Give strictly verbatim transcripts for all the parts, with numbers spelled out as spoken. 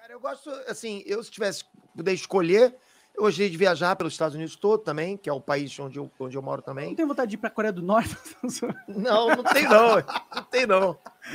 Cara, eu gosto, assim, eu se tivesse puder escolher, eu gostaria de viajar pelos Estados Unidos todo também, que é o país onde eu, onde eu moro também. Não tem vontade de ir pra Coreia do Norte? Não, não tem não. Não tem não.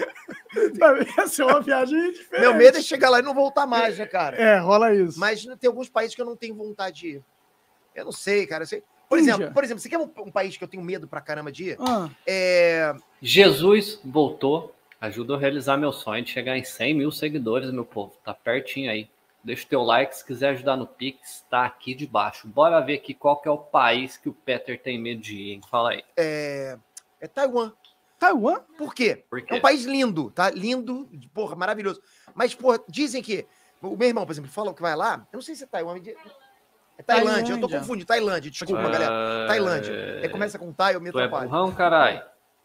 Ia ser uma viagem diferente. Meu medo é chegar lá e não voltar mais, né, cara? É, rola isso. Mas tem alguns países que eu não tenho vontade de ir. Eu não sei, cara. Eu sei. Por Índia. exemplo, por exemplo, você quer um, um país que eu tenho medo pra caramba de ir? Ah. É... Jesus voltou, ajuda a realizar meu sonho de chegar em cem mil seguidores, meu povo. Tá pertinho aí. Deixa o teu like, se quiser ajudar no Pix, tá aqui de baixo. Bora ver aqui qual que é o país que o Peter tem medo de ir, hein? Fala aí. É, é Taiwan. Taiwan? Por quê? Por quê? É um país lindo, tá? Lindo, porra, maravilhoso. Mas, porra, dizem que... O meu irmão, por exemplo, fala que vai lá... Eu não sei se é Taiwan... É Tailândia, eu tô Tailândia. confundindo. Tailândia, desculpa, Ah, galera. Tailândia. É, começa com Tai, eu me Tu é atrapalho. burrão, caralho?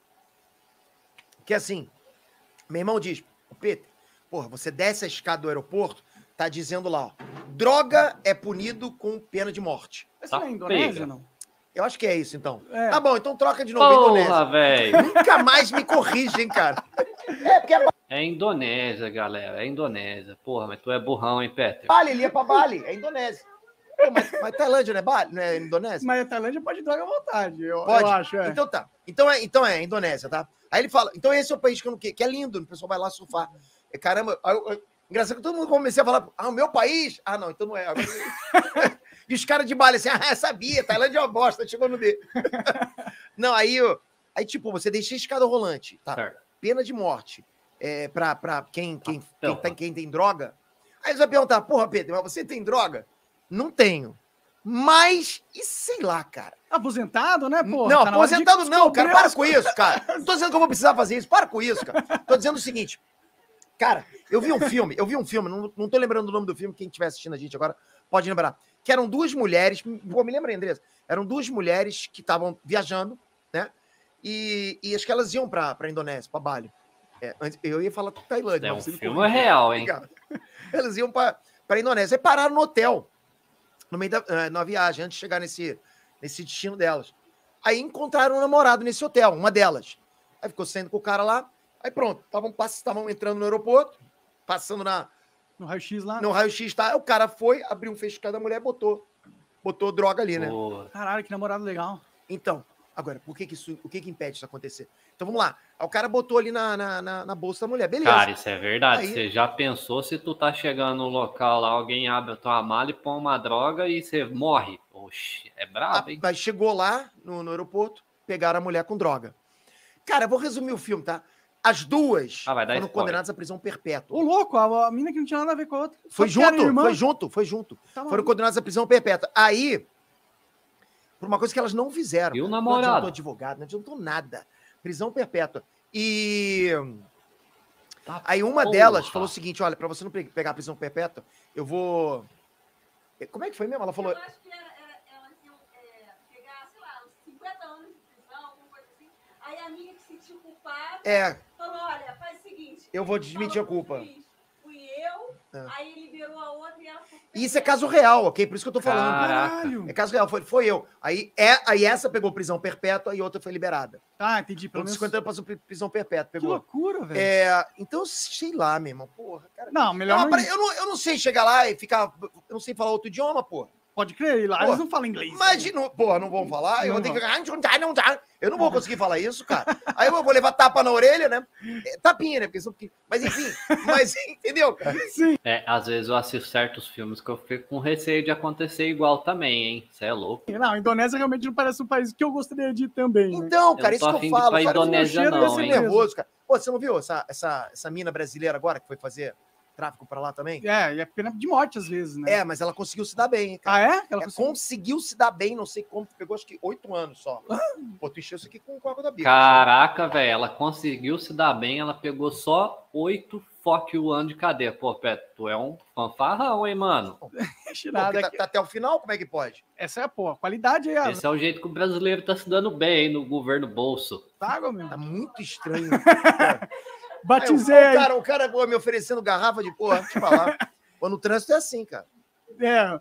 Que assim, meu irmão diz, Peter, porra, você desce a escada do aeroporto, tá dizendo lá, ó, droga é punido com pena de morte. Essa Tá não é Indonésia, pega. não? Eu acho que é isso, então. É. Tá bom, então troca de novo, Porra, Indonésia. velho. Nunca mais me corrige, hein, cara. É, porque é É Indonésia, galera. É Indonésia. Porra, mas tu é burrão, hein, Peter? Bali, ele ia pra Bali, é Indonésia. Pô, mas, mas Tailândia não é Bali, não é Indonésia? Mas a Tailândia pode droga à vontade, eu, Pode? eu acho, é. Então tá. Então é, então é Indonésia, tá? Aí ele fala, então esse é o país que eu não quero, que é lindo, o pessoal vai lá surfar. É, caramba, aí eu- eu- engraçado que todo mundo comecei a falar, ah, o meu país? Ah, não, então não é. Agora- e os caras de Bali assim, ah, sabia, Tailândia é uma bosta, chegou no D. Não, aí, eu- aí tipo, você deixa a escada rolante, tá? Certo. Pena de morte é, pra, pra quem, quem, quem, Então. tem, quem tem droga. Aí você vai perguntar, porra, Pedro, mas você tem droga? Não tenho. Mas, e sei lá, cara. Aposentado, né, pô? Não, Tá na hora de aposentado não, cara. descobrir Para as com isso, cara. Não tô dizendo que eu vou precisar fazer isso. Para com isso, cara. Tô dizendo o seguinte. Cara, eu vi um filme, eu vi um filme, não, não tô lembrando o nome do filme, quem estiver assistindo a gente agora pode lembrar. Que eram duas mulheres, pô, me lembra, Andressa? Eram duas mulheres que estavam viajando, né? E, e acho que elas iam pra, pra Indonésia, pra Bali. É, antes- eu ia falar Tailândia. É mas um você me filme corrigiu. real, hein? Obrigado. Elas iam pra, pra Indonésia. Aí pararam no hotel, no meio da eh, na viagem, antes de chegar nesse, nesse destino delas. Aí encontraram um namorado nesse hotel, uma delas. Aí ficou saindo com o cara lá. Aí pronto, estavam entrando no aeroporto, passando na, No raio-x lá. no raio-x, tá? Aí o cara foi, abriu um fecho cada mulher, botou, botou droga ali, né? Pô, Caralho, que namorado legal. Então, agora, por que que isso, o que que impede isso acontecer? Então vamos lá. Aí o cara botou ali na, na, na, na bolsa da mulher, beleza. cara, isso é verdade. Aí- Você já pensou se tu tá chegando no local lá, alguém abre a tua mala e põe uma droga e você morre? Oxi, é Ah, brabo, hein? mas chegou lá no, no aeroporto, pegaram a mulher com droga. Cara, eu vou resumir o filme, tá? As duas Ah, vai dar foram spoiler. condenadas à prisão perpétua. Ô, louco, a, a mina que não tinha nada a ver com a outra. Só Foi porque era junto, irmã. foi junto, foi junto. Tá Foram maluco. condenadas à prisão perpétua. Aí, por uma coisa que elas não fizeram. E o Não namorado? adiantou advogado, não adiantou nada. Prisão perpétua. E Tá, aí uma porra. delas falou o seguinte, olha, pra você não pe- pegar a prisão perpétua, eu vou... Como é que foi mesmo? Ela falou... Eu acho que era, era, elas iam é, pegar, sei lá, uns cinquenta anos de prisão, alguma coisa assim. Aí a amiga que se sentiu culpada É, falou: olha, faz o seguinte. eu vou ele desmentir a falou pro culpa. juiz, Fui eu, É. aí liberou a outra e ela ficou E isso é presa. caso real, ok? Por isso que eu tô falando. Caraca. Caralho. É caso real, foi, foi eu. Aí, é, aí essa pegou prisão perpétua e outra foi liberada. Ah, entendi. Pelo Pelo menos... cinquenta anos passou pri- prisão perpétua, Que pegou. loucura, velho. É, então, sei lá, meu irmão, porra, cara. Não, É melhor uma não... pare- eu, não, eu não sei chegar lá e ficar. Eu não sei falar outro idioma, porra. Pode crer, lá Pô, eles não falam inglês. Imagina, porra, não vão falar, eu Não vou ter que. vão. Eu não vou conseguir falar isso, cara. Aí eu vou levar tapa na orelha, né? É, tapinha, né? Porque são pequenos. Mas enfim, mas entendeu? cara? É, às vezes eu assisto certos filmes que eu fico com receio de acontecer igual também, hein? Você é louco. Não, a Indonésia realmente não parece um país que eu gostaria de ir também, né? Então, Eu cara, não isso tô que afim eu de ir falo. pra cara, Indonésia, cheiro não, desse Você é hein? nervoso, cara. Pô, você não viu essa, essa, essa mina brasileira agora que foi fazer tráfico pra lá também? É, e é pena de morte às vezes, né? É, mas ela conseguiu se dar bem, hein, cara. Ah, é? Ela É, conseguiu... conseguiu se dar bem, não sei como, pegou acho que oito anos só. Pô, tu encheu isso aqui com com água da bica. Caraca, velho, ela conseguiu se dar bem, ela pegou só oito fuck you anos de cadeia. Pô, Peto, tu é um fanfarrão, hein, mano? Pô, Tirada porque tá, aqui. tá até o final, como é que pode? Essa é a pô, a qualidade aí, a Esse é o jeito que o brasileiro tá se dando bem aí no governo bolso. água, meu. Tá muito estranho. Aí, Batizei o, aí. cara, o cara pô, me oferecendo garrafa de porra, deixa eu falar. Pô, no trânsito é assim, cara. É.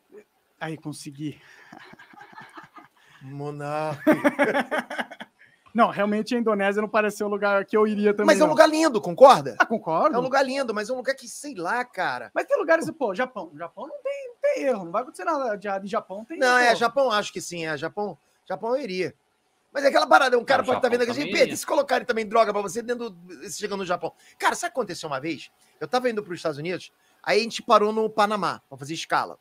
Aí, consegui. Monarca. Não, realmente a Indonésia não pareceu o lugar que eu iria também. Mas é um não. lugar lindo, concorda? Ah, concordo. É um lugar lindo, mas é um lugar que, sei lá, cara. Mas tem lugares, pô, Japão. Japão não tem, não tem erro, não vai acontecer nada de errado em Japão. Tem, Não, pô. é, Japão, acho que sim, é, Japão, Japão eu iria. Mas é aquela parada, um cara Ah, pode estar Japão vendo aqui, também Pedro, iria. se colocarem também droga pra você dentro do, chegando no Japão. Cara, sabe o que aconteceu uma vez? Eu tava indo pros Estados Unidos, aí a gente parou no Panamá, pra fazer escala.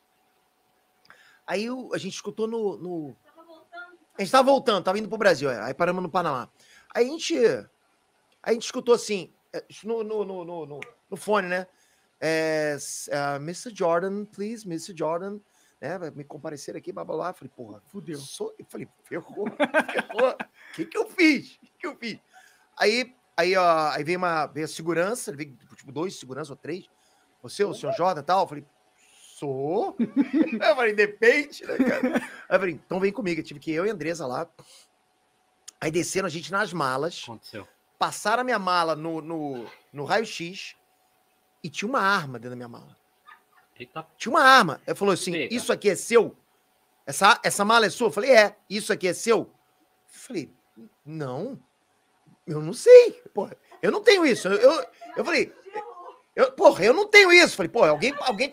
Aí o- a gente escutou no, no... Tava voltando. A gente tava voltando, tava indo pro Brasil, é, aí paramos no Panamá. Aí a gente, a gente escutou assim, é, no, no, no, no, no- no fone, né? É, s- ah, mister Jordan, please, mister Jordan, né? Vai me comparecer aqui, blá, blá, blá. Falei, porra, Fudeu. sou... Eu falei, ferrou, ferrou. O que que eu fiz? O que que eu fiz? Aí, aí, ó, aí veio uma, veio a segurança, veio, tipo, dois seguranças ou três. Você, o senhor Jordan e tal? Eu falei, sou? Eu falei, depende, né, cara? Aí eu falei, então vem comigo. Eu tive que ir eu e a Andresa lá. Aí desceram a gente nas malas, Aconteceu. passaram a minha mala no, no, no raio-x e tinha uma arma dentro da minha mala. Eita, Tinha uma arma. Ele falou assim, Eita. isso aqui é seu? Essa, essa mala é sua? Eu falei, é. Isso aqui é seu? Eu falei, não. Eu não sei. Porra, eu não tenho isso. Eu, eu, eu falei, eu, porra, eu não tenho isso. Eu falei, porra, alguém, alguém tá...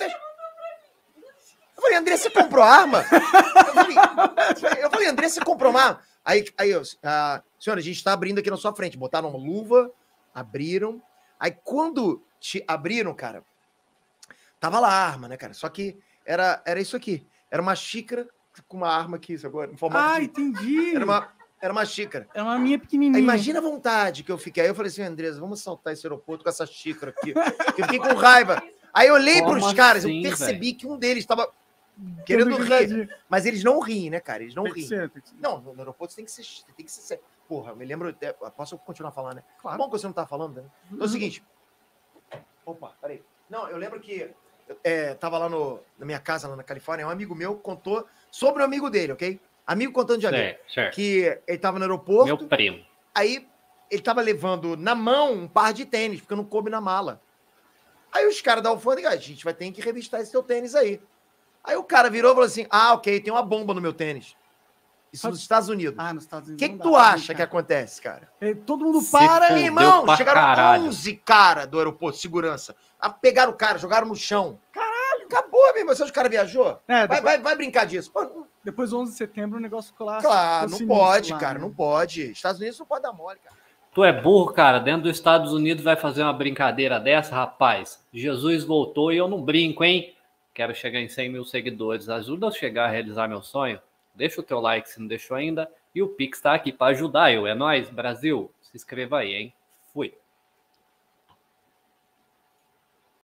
Eu falei, André, você comprou arma? Eu falei, eu falei, André, você comprou uma arma? Aí, aí eu, ah, senhora, a gente tá abrindo aqui na sua frente. Botaram uma luva, abriram. Aí quando te abriram, cara, tava lá a arma, né, cara? Só que era, era isso aqui. Era uma xícara com uma arma aqui, isso agora, em formato Ah, de... entendi. Era uma, era uma xícara. É uma minha pequenininha. Aí imagina a vontade que eu fiquei. Aí eu falei assim, Andresa, vamos assaltar esse aeroporto com essa xícara aqui. Eu fiquei com raiva. Aí eu olhei Como pros caras, assim, eu percebi que um deles estava querendo Tendo rir. risadinha. Mas eles não riem, né, cara? Eles não Tem que riem. ser, tem que ser. Não, no aeroporto você tem que ser. Tem que ser. Porra, eu me lembro. é, Posso continuar falando, né? Claro. Bom que você não tá falando, né? Então é o seguinte. Opa, peraí. Não, eu lembro que é, tava lá no, na minha casa, lá na Califórnia, um amigo meu contou sobre o amigo dele, ok? Amigo contando de amigo. certo, certo. Que ele tava no aeroporto. Meu primo. Aí ele tava levando na mão um par de tênis, porque não coube na mala. Aí os caras da alfândega, a gente vai ter que revistar esse teu tênis aí. Aí o cara virou e falou assim: ah, ok, tem uma bomba no meu tênis. Isso nos Estados Unidos. Ah, nos Estados O Unidos. que, que não tu dá pra acha que brincar. acontece, cara? É, todo mundo Se para. fudeu Meu irmão, pra chegaram caralho. onze caras do aeroporto, segurança. A pegaram o cara, jogaram no chão. Caralho, acabou, meu irmão. Você acha que o cara viajou? É, Vai, depois, vai, vai brincar disso. Pô, depois do onze de setembro o negócio ficou lá. claro, ficou não sinistro pode, lá, cara, né? não pode. Estados Unidos não pode dar mole, cara. Tu é burro, cara. Dentro dos Estados Unidos vai fazer uma brincadeira dessa, rapaz. Jesus voltou e eu não brinco, hein? Quero chegar em cem mil seguidores. Ajuda eu chegar a realizar meu sonho. Deixa o teu like se não deixou ainda. E o Pix tá aqui para ajudar eu. É nóis, Brasil. Se inscreva aí, hein? Fui.